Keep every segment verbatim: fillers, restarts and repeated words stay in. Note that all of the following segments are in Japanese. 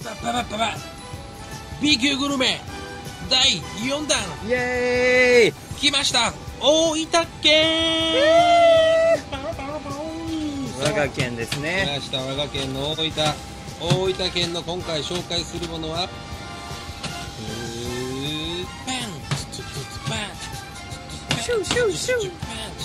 パパパパパ B 級グルメだいよんだんイエーイ来ました。大分県、 我が県です来ね。 ました。我が県の大分大分県の今回紹介するものはパンパンシューシューシュー。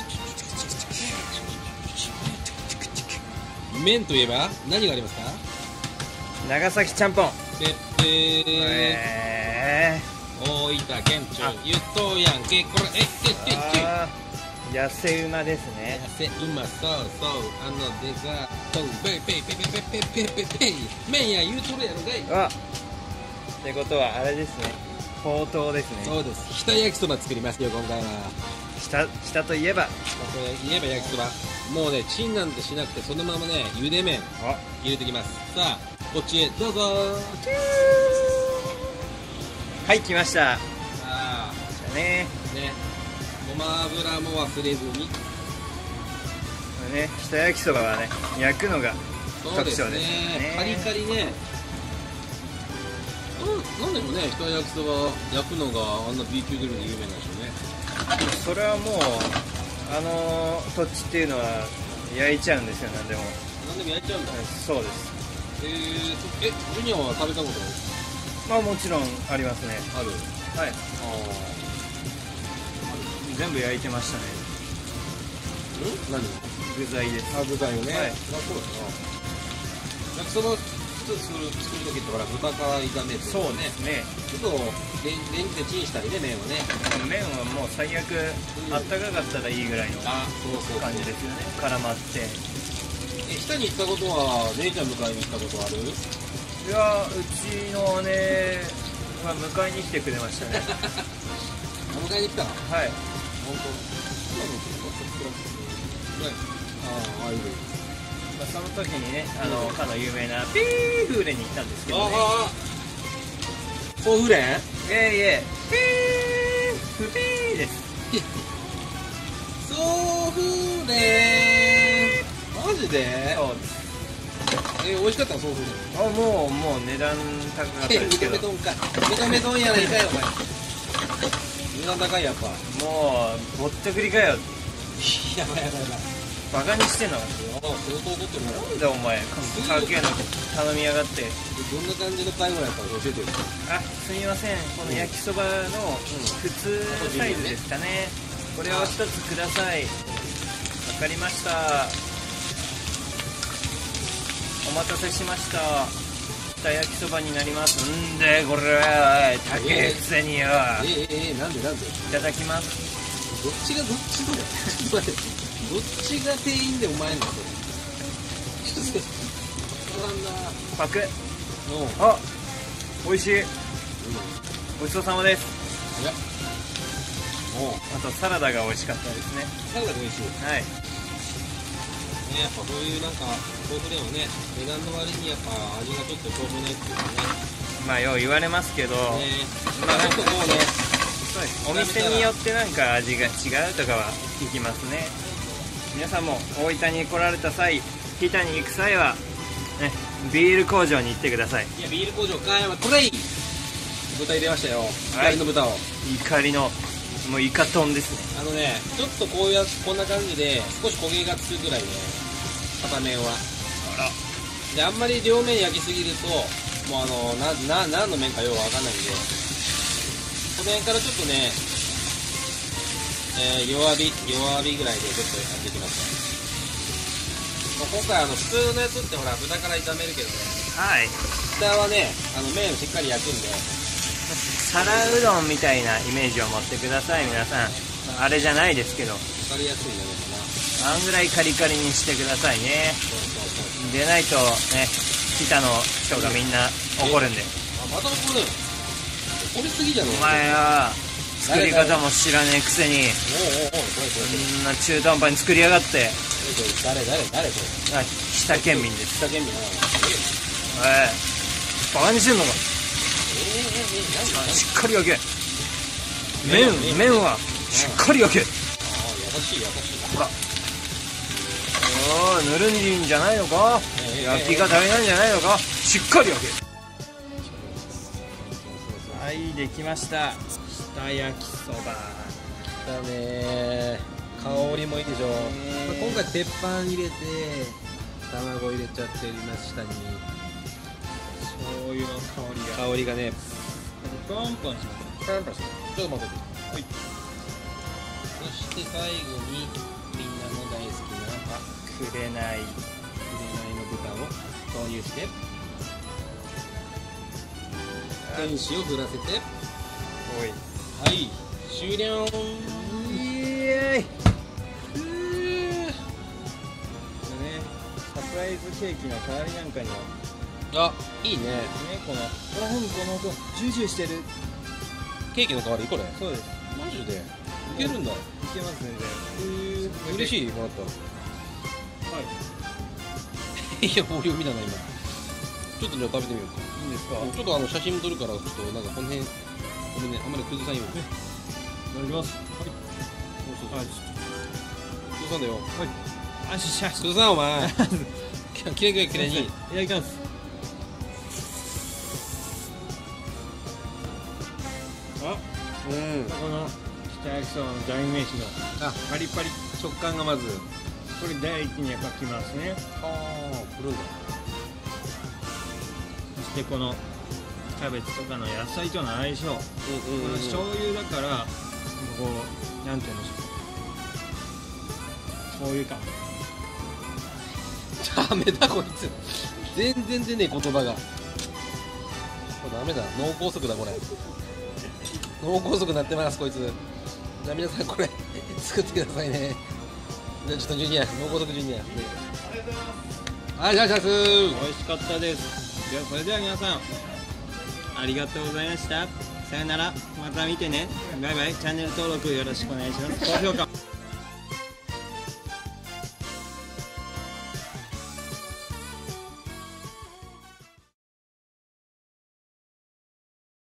麺といえば何がありますか？ 長崎ちゃんぽん。 ででえ大分県庁言っとうやんけこれえけけけあー痩せ馬ですね。 痩せうまそうそうあのデザートペイペイペイペイペイペイペイペイペイ麺や言うとるやろがい。 あってことはあれですね。ほうとうですね。 そうです。日田焼きそば作りますよ今回は。 下下といえばこれ言えば焼きそばもうねチンなんてしなくてそのままね茹で麺あ入れてきます。さあこっちへどうぞ。 はい来ました。 さあねねごま油も忘れずに。 ね下焼きそばはね焼くのがそうですね特徴ですね。 カリカリね。なんなんでしょうね日田焼きそば焼くのがあんな B 級グルメで有名なんでしょうね。 それはもうあの土地っていうのは焼いちゃうんですよ。何でも。 なんでも焼いちゃうんだ。 そうです。 えー、そえジュニアは食べたことまあもちろんありますね。 ある？ はい。 あ全部焼いてましたね。 あ。ん？何？ 具材です。 あ、具材をね。 はい。 まあそうだな。焼きそば作る作る時ってほら豚から炒めて、 そうですね。 ちょっとレンレンジでチンしたりね麺をね。 麺はもう最悪あったかかったらいいぐらいのあ、そうそうそう。 感じですよね。絡まって。 え、日田に行ったことは姉ちゃん迎えに行ったことある？ いやうちの姉は迎えに来てくれましたね。 迎えに来た？ はい。 本当。今のね。ああ、ああいう。 まあ、その時にね、あの、かの有名なピーフーレに行ったんですけどね。 ああ。ソーフレン？ いえいえ、ピーフピーです。 ソーフレン。マジで？ そうです。 え、美味しかったのソーフレン。 あ、もう、もう値段高かったえ、 ですけど。 認めとんか。認めとんやないかよ、お前。値段高いやっぱ。 もう、ぼったくりかよ。 やばいやばいやばい。 バカにしてんのか。 ああ、相当怒ってるな。 なんだお前、高えの頼みやがって。 どんな感じの買い物やったの教えてよ。 あ、すみません。この焼きそばの普通サイズですかね。これを一つください。わかりました。お待たせしました。北焼きそばになります。んで、これは、高えくせによ。 ええええなんでなんでいただきます。 どっちがどっちだよ。ちょっと待って。どっちが店員でお前なのそれ。ちょっとわかんな。 パク。 おう。 あ、美味しい。 うん。 ごちそうさまです。 いや。おう。 あとサラダが美味しかったですね。 サラダが美味しい。 はい。 ね、やっぱそういうなんか豆腐でもね値段の割にやっぱ味がちょっとしょうもないっていうかね。 まあよう言われますけど、 ねまあちょっとこうねそうです。お店によってなんか味が違うとかは聞きますね。皆さんも大分に来られた際、日田に行く際は、ね、ビール工場に行ってください。 いやビール工場かこれいい豚入れましたよ。光の豚を、 怒りのもうイカトンですね。 あのねちょっとこうやこんな感じで少し焦げがつくぐらいね片面はあらであんまり両面焼きすぎるともうあのなな何の麺かようわかんないんでこの辺からちょっとね、えー、弱火弱火ぐらいでちょっとやっていきますね。もう今回あの普通のやつってほら豚から炒めるけどねはい。 豚はねあの麺をしっかり焼くんで皿うどんみたいなイメージを持ってください皆さん。あれじゃないですけど、 分かりやすいんじゃないかな。 あんぐらいカリカリにしてくださいね。 そうそうそうでないとね、北の人がみんな怒るんで。 あまた怒る怒りすぎじゃんお前は作り方も知らねえくせにおうおうおうこれこれこれこんな中途半端に作りやがって。 誰誰誰これあ、北県民です。 北県民なのおい、バカにしてんのか。 えー、えー、えー、何しっかり焼け。麺麺はしっかり焼け。 ああ優しい優しいほら、おい、ぬるんじんじゃないのか。 えー焼きが足りないんじゃないのか。しっかり焼け。 はいできました。下焼きそばだねー、香りもいいでしょ、まあ、今回鉄板入れて卵入れちゃってましたに、 醤油の香りが香りがねポンポンします。 パンパンしてちょっと待ってて、はい、そして最後にみんなの大好きなくれない紅の豚を投入して天使を振らせて、 おいはい終了。 イエーイ。 ふーね、サプライズケーキの代わりなんかにもあ、いいね。 ね、このほら、何この音ジュージューしてる。 ケーキの代わりこれそうです。 マジでいけるんだ。 いけますね。 へー嬉しいもらったら。 はいいやボリューミーだな今。ちょっとじゃあ食べてみようか。 いいんですか。 ちょっとあの写真撮るからちょっとなんかこの辺ごめんね、あんまり崩さんように。 いただきます。はいそうそうはい崩さんだよ。 はいあししゃ崩さんお前きれいきれいきれいに。 いただきます。あ、 うんこの下焼きそばの代名詞のあ、 パリパリ、 食感がまずこれ第一にやっぱきますね。 ああ、くるんだ。 そしてこのキャベツとかの野菜との相性、こうんうん、 の醤油だからこうなんていうんでしょう、醤油感。 ダメだこいつ全然出ねえ言葉が。これダメだ、脳梗塞だこれ。脳梗塞なってますこいつ。じゃあ皆さんこれ作ってくださいね。じゃあちょっとジュニア、脳梗塞ジュニア、ね、ありがとうございます。 美味しかったです。ではそれでは皆さんありがとうございました。さよなら、また見てね。バイバイ。チャンネル登録よろしくお願いします。高評価